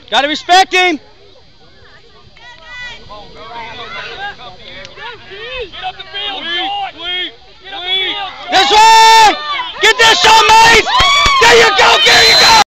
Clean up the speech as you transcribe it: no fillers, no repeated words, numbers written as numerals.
Gotta respect him. Get up the field, George! This way! Get this on, mate! There you go, there you go!